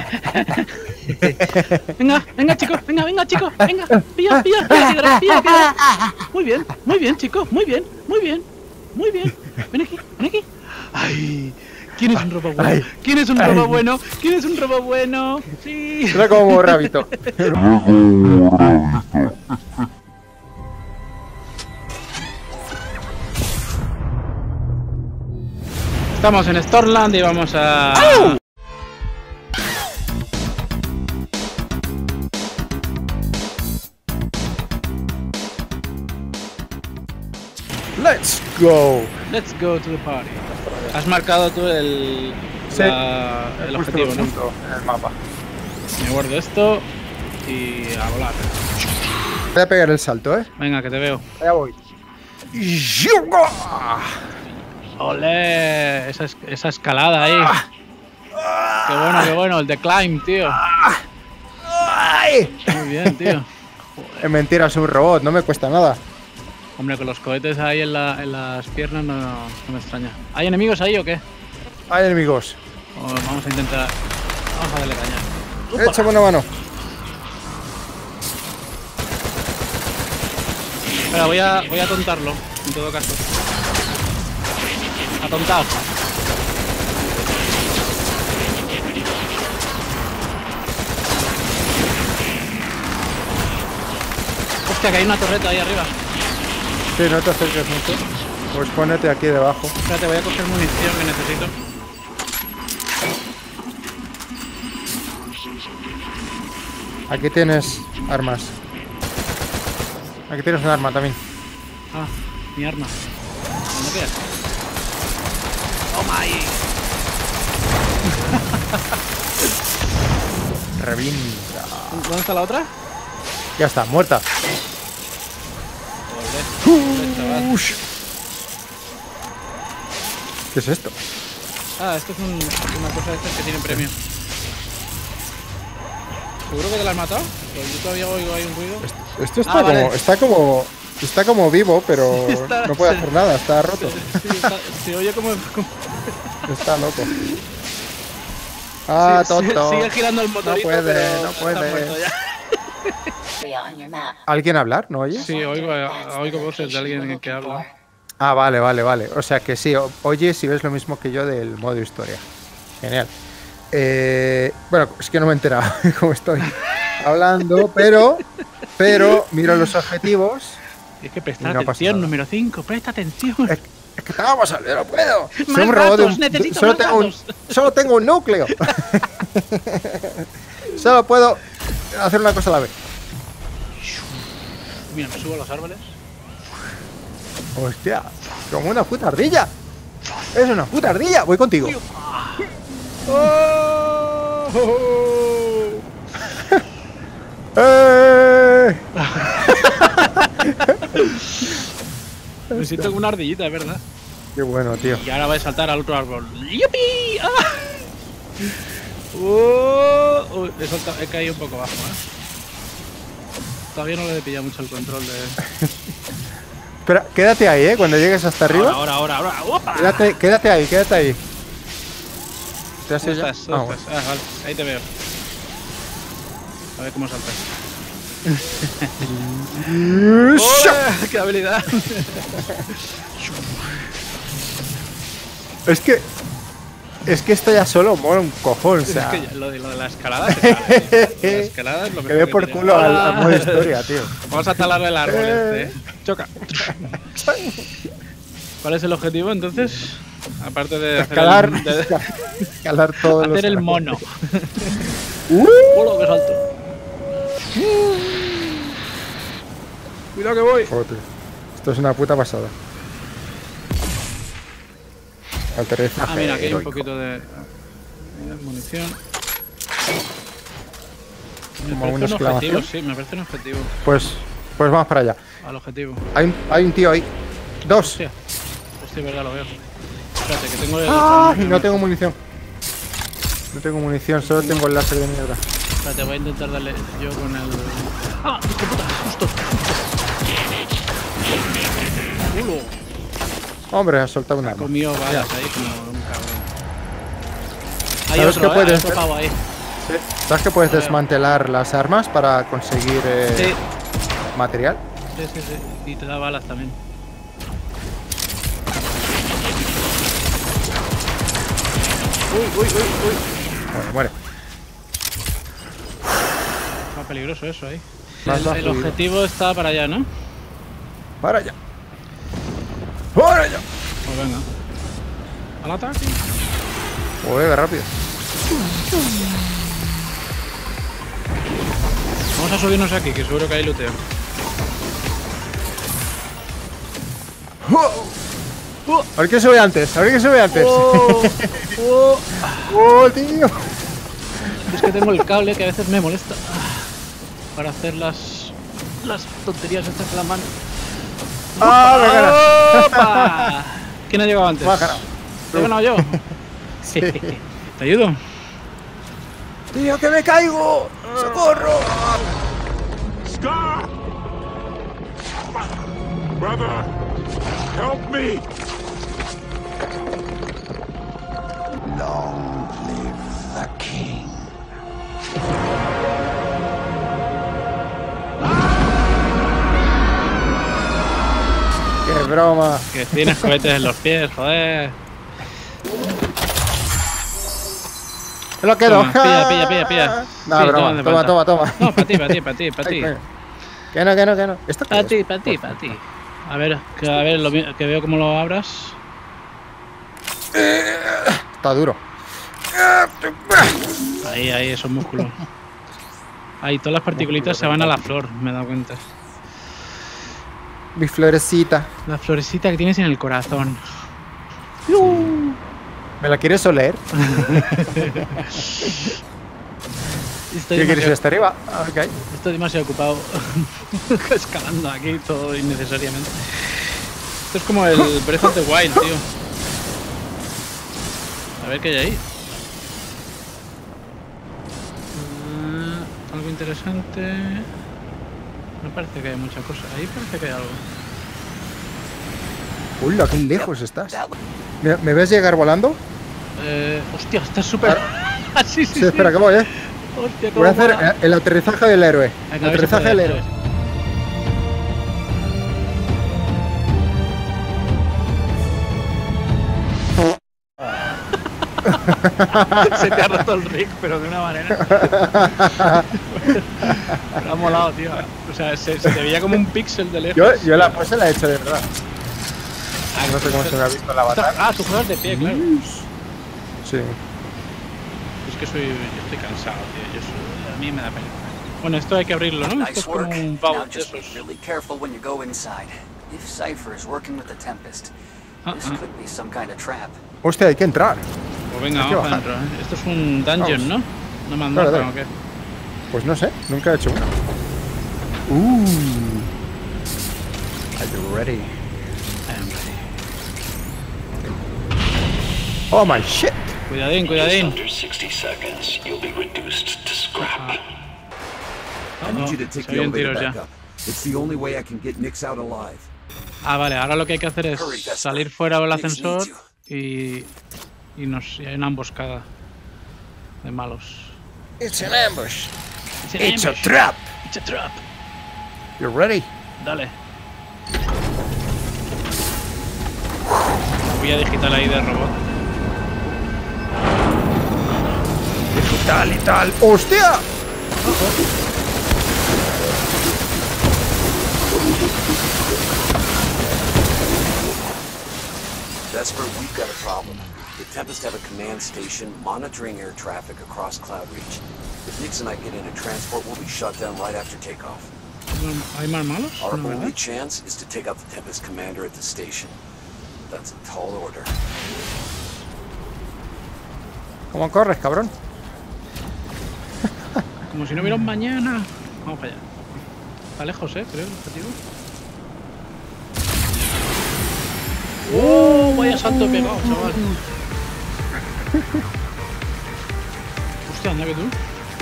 Venga, venga, chicos, venga, chicos, venga. Pilla, piedra. Muy bien, chicos, muy bien. Ven aquí. Ay, ¿quién es un robo bueno? Ay. ¿Quién es un robo bueno? Sí. Era como rabito. Estamos en Stormland y vamos a... ¡Au! Let's go. Let's go to the party. Has marcado tú el objetivo, ¿no? En el mapa. Me guardo esto y a volar. Voy a pegar el salto, Venga, que te veo. Allá voy. ¡Olé! Esa escalada ahí. Qué bueno, el de climb, tío. ¡Ay! Muy bien, tío. Es mentira, es un robot, no me cuesta nada. Hombre, con los cohetes ahí en las piernas no me extraña. ¿Hay enemigos ahí o qué? Hay enemigos. Vamos a intentar... Vamos a darle caña. Échame una mano. Espera, voy a tontarlo, en todo caso. Atontado. Hostia, que hay una torreta ahí arriba. Sí, no te acerques mucho. Pues ponete aquí debajo. Espérate, voy a coger munición que necesito. Aquí tienes armas. Aquí tienes un arma también. Ah, mi arma. ¿Dónde quedas? ¡Toma ahí! Revienta. ¿Dónde está la otra? Ya está, muerta. Joder, chaval. Ush. ¿Qué es esto? Ah, esto es una cosa de estas que tiene premio. ¿Seguro que te la has matado? Pues yo todavía oigo ahí un ruido. Esto está vale. Está como vivo, pero Está- no puede hacer nada, está roto. Sí, se oye como... Está loco. Ah, sí, tonto. sigue girando el motorito, No puede, pero no está puede. muerto ya. ¿Alguien hablar? ¿No oyes? Sí, oigo voces de alguien que habla. Ah, vale. O sea que sí, oyes y ves lo mismo que yo del modo historia. Genial. Bueno, es que no me he enterado cómo estoy hablando, pero miro los objetivos. Es que prestar No pasa atención, nada. número 5, presta atención. Es que vamos a ver, no puedo. Más Soy un robot ratos, necesito solo más tengo ratos. solo tengo un núcleo. Solo puedo hacer una cosa a la vez. Mira, me subo a los árboles. Hostia, como una puta ardilla. Es una puta ardilla. Voy contigo. Oh. Me siento como una ardillita, es verdad. Qué bueno, tío. Y ahora voy a saltar al otro árbol. ¡Yupi! ¡Ah! He caído un poco bajo, Todavía no le he pillado mucho el control de... Espera, quédate ahí, cuando llegues hasta arriba. Ahora. ¡Opa! Quédate ahí. ¿Te has ¿Dónde ya? estás? Ah, ¿Dónde bueno. estás? Ah, vale, ahí te veo. A ver cómo saltas. ¡Ole! ¡Qué habilidad! Es que esto ya solo mola un cojón, o sea. Es que lo de la escalada se sale, tío. La escalada es lo Que mejor dé que por tiene. culo al modo historia, tío. Vamos a talarle el árbol Choca. ¿Cuál es el objetivo entonces? Aparte de Escalar, hacer escalar todos los. hacer el mono. ¡Hola, qué salto! Cuidado que voy. Joder, esto es una puta pasada. Aterrizaje. Ah, mira, aquí hay un heroico. poquito de munición. Como Me una parece un objetivo, exclamación. sí, me parece un objetivo. Pues vamos para allá. Al objetivo. Hay un tío ahí. Dos. Hostia, verdad, lo veo. Espérate, que tengo el... ¡Ah! No tengo munición. No tengo munición, solo tengo el láser de mierda. Espérate, voy a intentar darle yo con el... ¡Ah! ¡Hijo de puta! ¡Justo! ¡Culo! Hombre, has soltado una Ha arma. comido balas ahí como un cabrón. Hay ¿Sabes otro, qué puede hay hacer? otro pavo ahí. Sí. ¿Sabes que puedes desmantelar las armas para conseguir Sí, material? sí. Y te da balas también. Uy. Bueno, muere. Está peligroso eso ahí. Más va El fluido. objetivo está para allá, ¿no? ¡Para allá! ¡Para allá! Pues venga. Al ataque. Joder, qué rápido. Vamos a subirnos aquí, que seguro que hay looteo. A ver qué sube antes, a ver qué sube antes. ¡Oh, tío! Es que tengo el cable que a veces me molesta para hacer las tonterías estas de la mano. ¡Ah, me ganas! ¡Opa! ¿Quién ha llegado antes? Me ha ganado. ¿Te he ganado yo? Sí. ¿Te ayudo? ¡Tío, que me caigo! ¡Socorro! Scar! Brother, help me! Long live the king. ¡Qué broma! Que tienes cohetes en los pies, joder. ¡Me lo quedo! Toma, pilla. No, Sí, broma. no hace Toma. falta. No, para ti. Ay, coño. Que no. ¿Esto qué es? Para ti. A ver, que veo cómo lo abras. Está duro. Ahí, esos músculos. Ahí, todas las particulitas se van a la flor, me he dado cuenta. Mi florecita. La florecita que tienes en el corazón. ¿Me la quieres oler? ¿Qué quieres ir hasta arriba? Ok. Estoy demasiado ocupado escalando aquí todo innecesariamente. Esto es como el Breath of the Wild, tío. A ver qué hay ahí. Algo interesante. No parece que haya mucha cosa. Ahí parece que hay algo. Uy, qué lejos estás. ¿Me ves llegar volando? Hostia, estás súper. Sí. Sí, espera, que voy, Hostia, Voy a cómo hacer mola. el aterrizaje del héroe. Venga, El a ver si aterrizaje puede, del héroe. Se te ha roto el rig, pero de una manera. Me ha molado, tío. O sea, se te veía como un píxel de lejos. Yo la pose la he hecho de verdad. No sé cómo se me ha visto la batalla. Ah, tú juegas de pie, claro. Sí. Es que yo estoy cansado, tío. A mí me da pena. Bueno, esto hay que abrirlo, ¿no? Esto Nice es como work. un Now pavo de just be esos. really careful when you go inside. If Cypher is working with the Tempest, this could be some kind of trap. Hostia, hay que entrar. Pues venga, Hay que vamos bajar. adentro, ¿eh? Esto es un dungeon, Vamos. ¿no? No me han Dale, dado, dale. ¿o qué? Pues no sé, nunca he hecho una. Are you ready? Oh my shit. Cuidadín. Under 60 seconds, you'll be reduced to scrap. I need you to take Se the oyen elevator tiros back ya. up. It's the only way I can get Nix out alive. Ah, vale, ahora lo que hay que hacer es Hurry, Vesper. salir fuera del Nix ascensor needs y hay una emboscada de malos. It's an ambush. It's It's a trap. It's a trap. You ready? Dale. Huella digital ahí de robot. Digital y tal. ¡Hostia! Vesper, we've got a problem. The Tempest have a command station monitoring air traffic across Cloud Reach. If Nix and I get into transport, we'll be shut down right after takeoff. ¿Hay más malos? Our No, only ¿verdad? chance is to take out the Tempest commander at the station. That's a tall order. ¿Cómo corres, cabrón? Como si no hubiera un mañana. Vamos para allá. Está lejos, creo, el objetivo. ¡Oh! Vaya salto pegado, chaval. Hostia, anda que tú.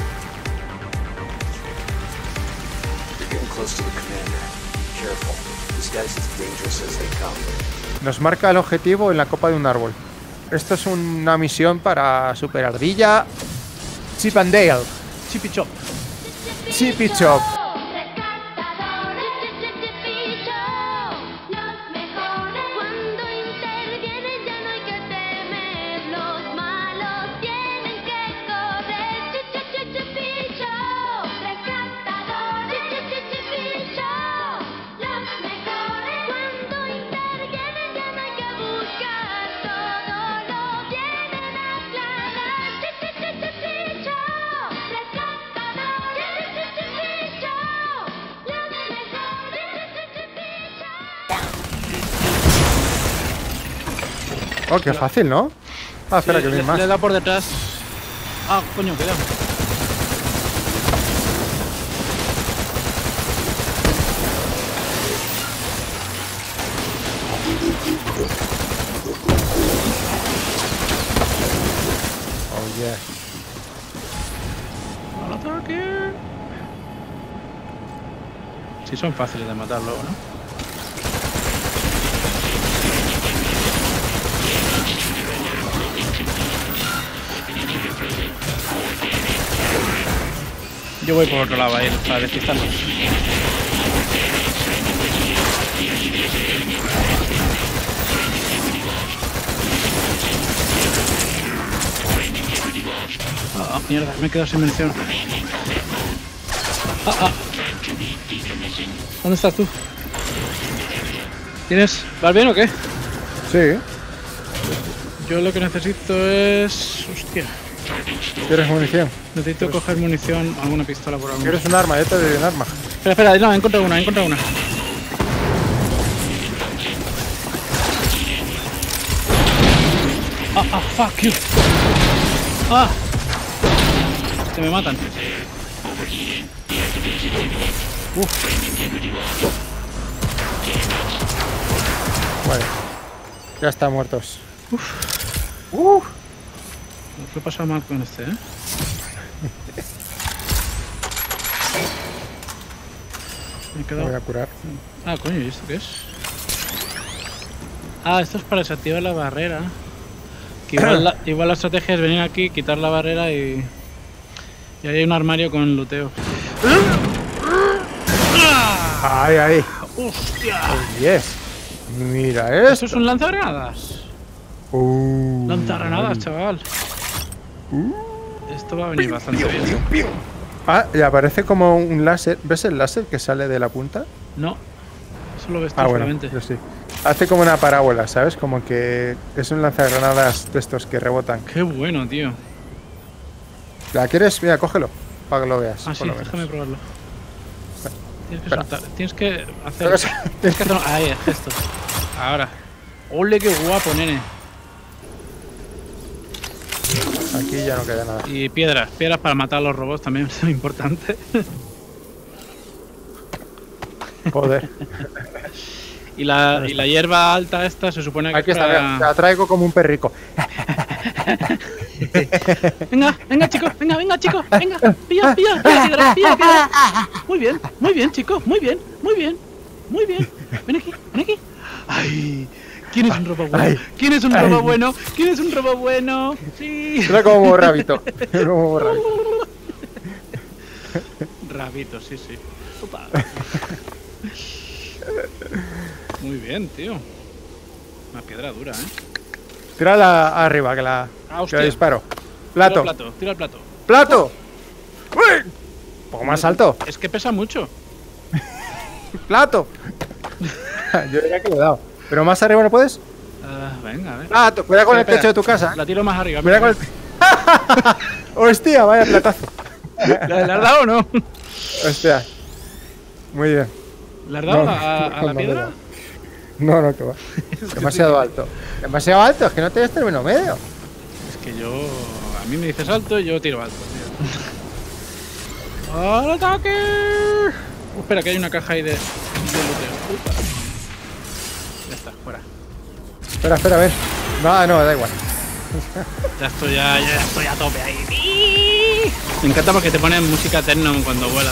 You're getting close to the commander. Be careful. This guy's as dangerous as they come. Nos marca el objetivo en la copa de un árbol. Esto es una misión para Super Ardilla. Chip and Dale. Chippy Chop. Chippy Chop. Oh, qué fácil, ¿no? Ah, espera, que viene más. Le da por detrás. Ah, coño, cuidado. Oh, yeah. ¡Al ataque! Sí, son fáciles de matar luego, ¿no? Yo voy por otro lado a ir para despistarlos. Ah, mierda, me he quedado sin munición. ¿Dónde estás tú? ¿Vas bien o qué? Sí. Yo lo que necesito es... Hostia. ¿Quieres munición? Necesito coger munición, alguna pistola por algún. ¿Quieres un arma? Yo te doy un arma. Espera, no, he encontrado una. Fuck you. Se me matan. Vale. Ya están muertos. Lo he pasado mal con este, ¿eh? Me he quedado... Me voy a curar. Ah, coño, ¿y esto qué es? Ah, esto es para desactivar la barrera. Que igual la estrategia es venir aquí, quitar la barrera y ahí hay un armario con luteo. Ahí. ¡Hostia! Oh, yes. Mira esto. ¿Eso es un lanzagranadas? Lanzagranadas, chaval. Esto va a venir bastante bien. Ah, y aparece como un láser. ¿Ves el láser que sale de la punta? No, eso lo ves tú Bueno, solamente. yo sí. Hace como una parábola, ¿sabes? Como que es un lanzagranadas de estos que rebotan. Qué bueno, tío. ¿La quieres? Mira, cógelo, para que lo veas. Ah, sí, por lo menos. déjame probarlo. Tienes que Espera. soltar, tienes que hacer... Ahí, el gesto. Ahora. ¡Ole, qué guapo, nene! Aquí ya no queda nada. Y piedras para matar a los robots también es muy importante. Joder. Y la hierba alta esta se supone que Aquí es está, para... mira, la traigo como un perrico. Venga, chicos, venga, chicos, venga, pilla, piedra. Muy bien, chicos, muy bien. Ven aquí. Ay, ¿quién es un robot bueno? Ay. ¿Quién es un robot bueno? Sí. Era como rabito. Rabito, sí. Opa. Muy bien, tío. Una piedra dura, Tírala arriba, que la disparo. Plato. Tira el plato. ¡Plato! ¡Uy! Un poco más alto. Es que pesa mucho. ¡Plato! Yo diría que le he dado. ¿Pero más arriba no puedes? Venga, a ver. ¡Plato! Cuidado con el Espera, techo de tu casa. La tiro más arriba. Mira con el... ¡Hostia! Vaya platazo. ¿Le has dado o no? Hostia. Muy bien. ¿Le has dado No, a la no, piedra? No, que va. Demasiado alto. Demasiado alto, es que no tienes término medio. Es que yo... A mí me dices alto y yo tiro alto, tío. ¡Al ataque! Espera, que hay una caja ahí de luteo. Ya está, fuera. Espera, a ver. No, da igual. Ya estoy a tope ahí. Me encanta porque te ponen música techno cuando vuela.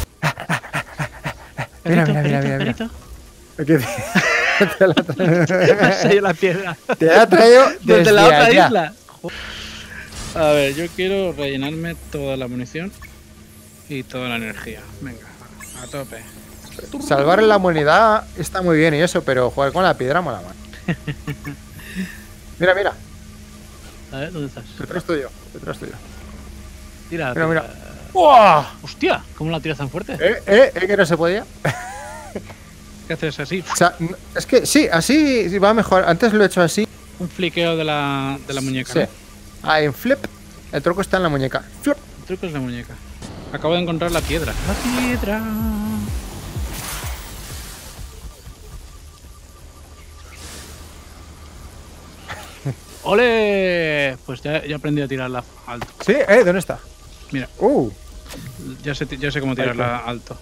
Mira. Perrito. Aquí te la Me ha salido la piedra. Te la ha traído Desde la otra allá. isla. A ver, yo quiero rellenarme toda la munición y toda la energía. Venga, a tope. Salvar la humanidad está muy bien y eso, pero jugar con la piedra mola más. Mira, mira. A ver, ¿dónde estás? Detrás tuyo. Detrás tuyo. Tira, Mira, tira. mira. ¡Uah! ¡Hostia! ¿Cómo la tiras tan fuerte? Que no se podía. ¿Qué haces así? O sea, es que sí, así va mejor. Antes lo he hecho así. Un fliqueo de la muñeca, Sí. ¿no? Ah, en flip. El truco está en la muñeca. Flip. El truco es la muñeca. Acabo de encontrar la piedra. ¡La piedra! ¡Ole! Pues ya aprendí a tirarla alto. Sí, ¿dónde está? Mira, ya sé cómo tirarla alto.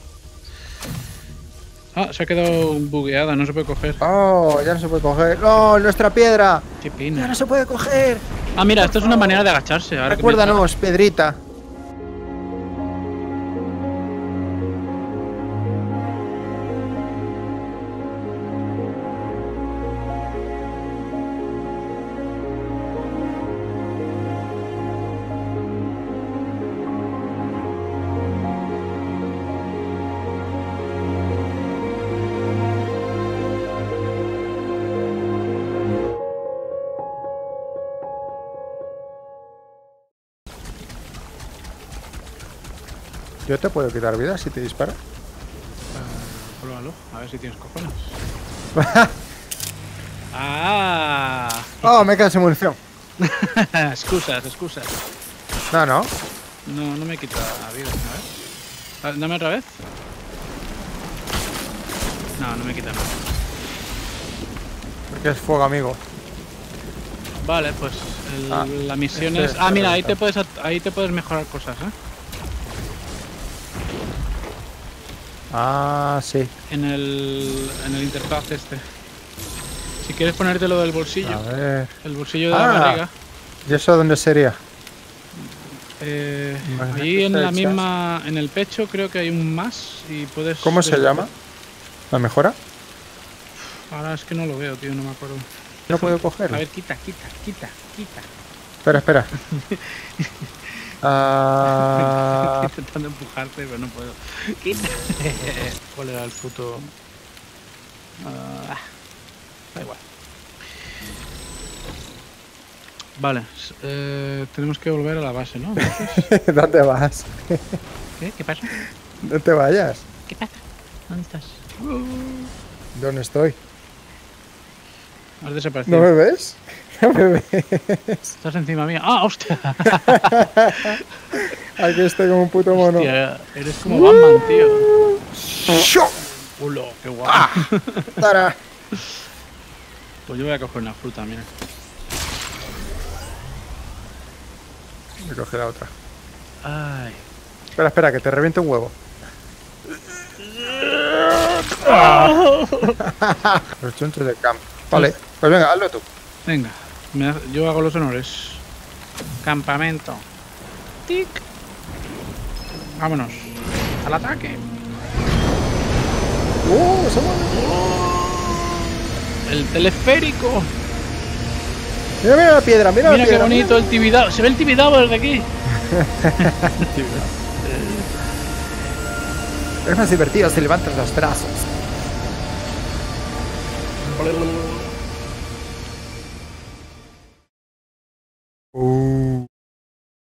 Ah, se ha quedado bugueada, no se puede coger. Oh, ya no se puede coger. ¡No, nuestra piedra! ¡Qué ¡Ya pena! no se puede coger! Ah, mira, esto es una manera de agacharse. Ahora que Recuérdanos, Pedrita. Yo te puedo quitar vida si te disparo. Pruébalo, a ver si tienes cojones. ¡Ah! Oh, me quedo sin munición. excusas. No, no. No me quita vida, a ver. Dame otra vez. No me quita nada. Porque es fuego, amigo. Vale, pues la misión es... este Ah, mira, está. ahí te puedes mejorar cosas, ¿eh? Ah, sí. En el interfaz este. Si quieres ponértelo del bolsillo. A ver. El bolsillo de la barriga. ¿Y eso dónde sería? Imagínate Ahí en esa la hecha. misma... En el pecho creo que hay un más y puedes... ¿Cómo se llama? ¿La mejora? Ahora es que no lo veo, tío, no me acuerdo. No puedo A cogerlo. ver, quita. Espera. Ah, Estoy intentando empujarte, pero no puedo. Quita. ¿Cuál era el puto...? Da igual. Vale, tenemos que volver a la base, ¿no? Entonces, ¿dónde vas? ¿qué pasa? No te vayas. ¿Qué pasa? ¿Dónde estás? ¿Dónde estoy? Has desaparecido. ¿No me ves? No me ves. Estás encima mía. ¡Ah, hostia! Aquí estoy como un puto mono. Hostia, eres como Batman, tío. ¡Shoo! ¡Hola, qué guapo! ¡Tara! Pues yo voy a coger una fruta, mira. Me coge la otra. Ay. Espera, que te reviente un huevo. Los chunchos del campo. Vale, pues venga, hazlo tú. Venga, yo hago los honores. Campamento. Tic. Vámonos. Al ataque. Se mueve. El teleférico. Mira la piedra, mira la Mira qué piedra. bonito el Tibidabo. Se ve el Tibidabo desde aquí. Es más divertido si levantas los brazos.